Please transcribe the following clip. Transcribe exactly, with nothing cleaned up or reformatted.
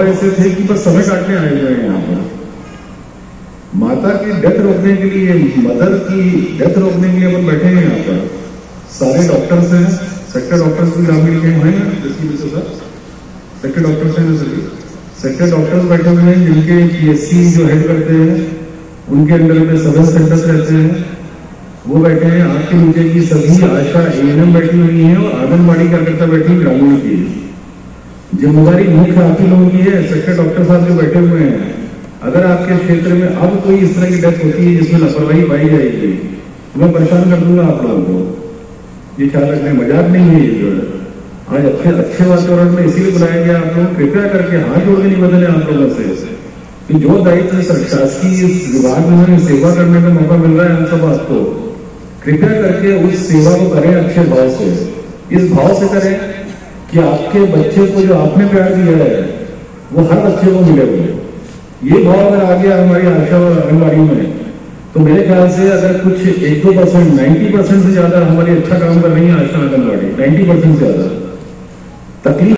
ऐसे थे कि बस समय काटने आए हुए हैं यहाँ पर। माता की डेथ रोकने के लिए, मदर की डेथ रोकने के लिए अपन बैठे हैं यहाँ पर। सारे डॉक्टर्स हैं, सेक्टर डॉक्टर्स भी ग्रामीण के हैं, सेक्टर डॉक्टर्स हैं सभी, सेक्टर डॉक्टर्स बैठे हुए हैं जिनके पीएससी जो हेड करते हैं उनके अंडर में सब सेंटर्स रहते हैं, वो बैठे हैं। आपके नीचे की सभी आशा एएनएम बैठी हुई है और आंगनबाड़ी कार्यकर्ता बैठी ग्रामीण की। जिम्मेदारी मुख्य आप ही लोगों की है, सेक्टर डॉक्टर साहब जो बैठे हुए हैं। अगर आपके क्षेत्र में अब कोई इस तरह की डेथ होती है जिसमें लापरवाही पाई जाएगी तो मैं परेशान कर दूंगा आप लोगों को। ये ख्याल रखने मजाक नहीं है ये जो है। आज अच्छे अच्छे वातावरण में इसीलिए बुलाया गया आप लोग, कृपया करके हाथ जोड़ के निवेदन है आप लोगों से कि जो दायित्व शासकीय इस विभाग में सेवा करने का मौका मिल रहा है हम सब आपको, कृपया करके उस सेवा को करें अच्छे भाव से। इस भाव से करें कि आपके बच्चे को जो आपने प्यार दिया है वो हर बच्चे को मिलेगा। ये भाव अगर आ गया हमारी आशा और आंगनबाड़ी में तो मेरे ख्याल से अगर कुछ एक दो परसेंट नाइन्टी परसेंट से ज्यादा हमारी अच्छा काम कर रही है आशा आंगनबाड़ी, नाइन्टी परसेंट से ज्यादा तकलीफ